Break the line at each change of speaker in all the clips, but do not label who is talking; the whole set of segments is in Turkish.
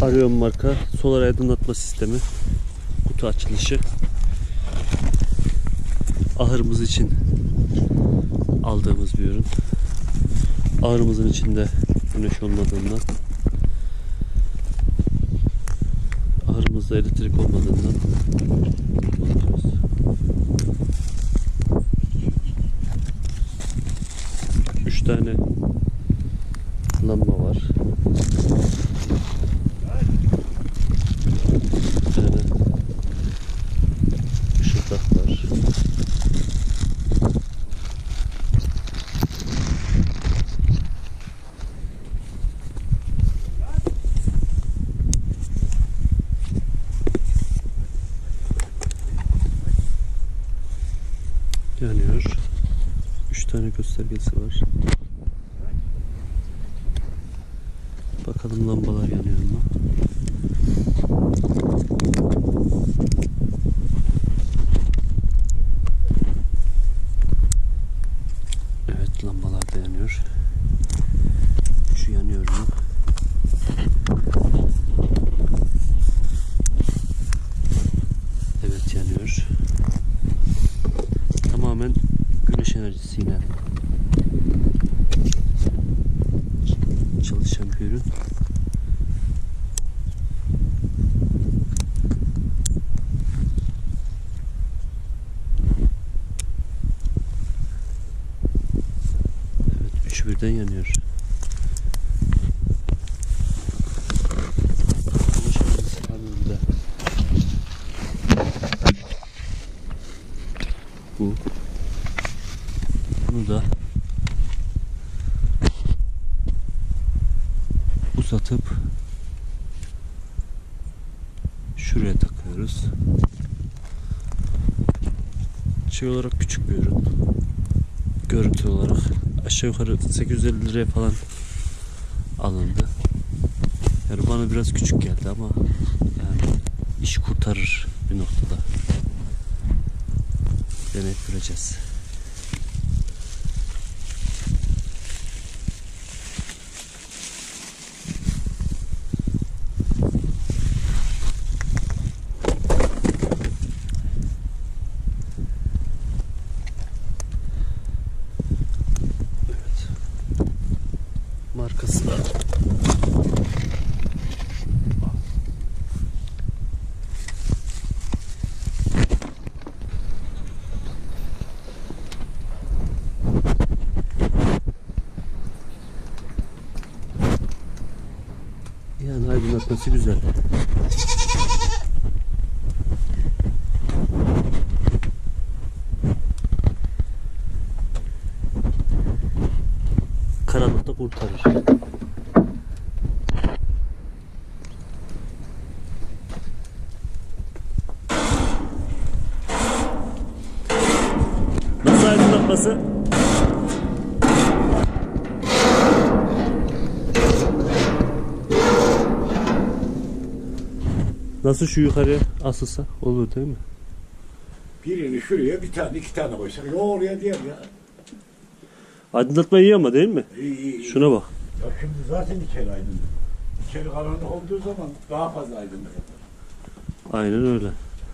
Arion marka solar aydınlatma sistemi, kutu açılışı. Ahırımız için aldığımız bir ürün. Ahırımızın içinde güneş olmadığından, ahırımızda elektrik olmadığından kullanıyoruz. Üç tane lamba var. Bir tane ışıktak var. Yanıyor. 3 tane göstergesi var. Bakalım lambalar yanıyor mu? Evet, lambalar da yanıyor. Şu yanıyor mu? Evet, yanıyor. Tamamen güneş enerjisiyle çalışan bir ürün. Evet, üçü birden yanıyor. Güneş enerjisi panelinde bu. Bunu da uzatıp şuraya takıyoruz. Şey olarak küçük bir ürün. Görüntü olarak aşağı yukarı 850 liraya falan alındı. Yani bana biraz küçük geldi ama yani iş kurtarır bir noktada. Deneyip göreceğiz. Markası da yani aydınlatması güzel. Karanlıkta kurtarır. Nasıl aydınlatması? Nasıl şu yukarıya asılsa olur değil mi?
Birini şuraya, bir tane iki tane koysak ya oraya diğer ya.
Aydınlatma iyi ama değil mi?
İyi.
Şuna bak.
Ya şimdi zaten içeri aydınlık. İçeri karanlık olduğu zaman daha fazla aydınlık yapar.
Aynen öyle.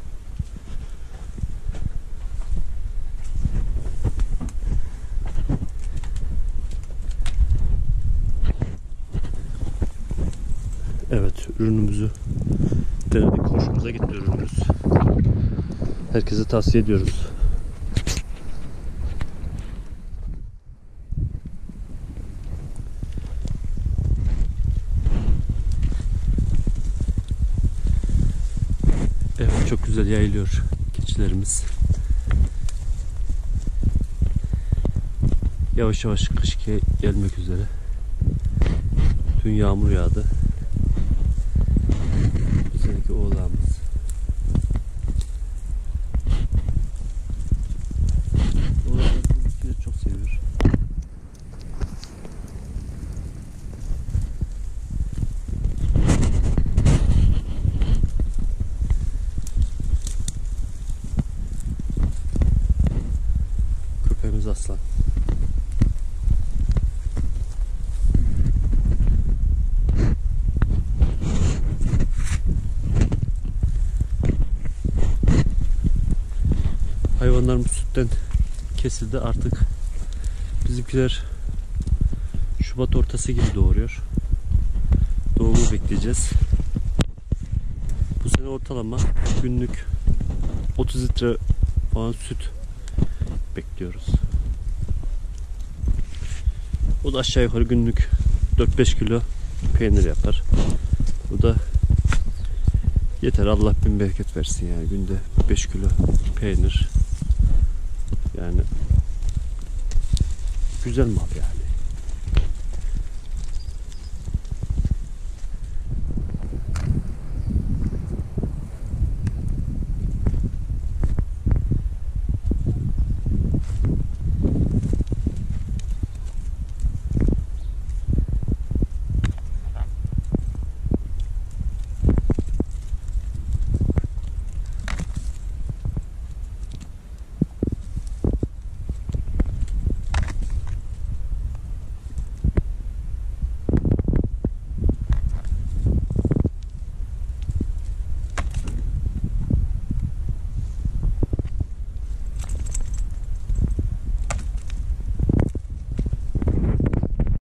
Evet, ürünümüzü denedik. Hoşumuza gitti ürünümüz. Herkese tavsiye ediyoruz. Evet, çok güzel yayılıyor keçilerimiz. Yavaş yavaş kış gelmek üzere. Dün yağmur yağdı. Bu seneki oğlağımız. Oğlağımız bu bitkileri çok seviyor. Köpeğimiz Aslan. Hayvanlarımız sütten kesildi. Artık bizimkiler Şubat ortası gibi doğuruyor. Doğumu bekleyeceğiz. Bu sene ortalama günlük 30 litre falan süt bekliyoruz. O da aşağı yukarı günlük 4-5 kilo peynir yapar. Bu da yeter, Allah bin bereket versin yani, günde 5 kilo peynir yani güzel mal yani.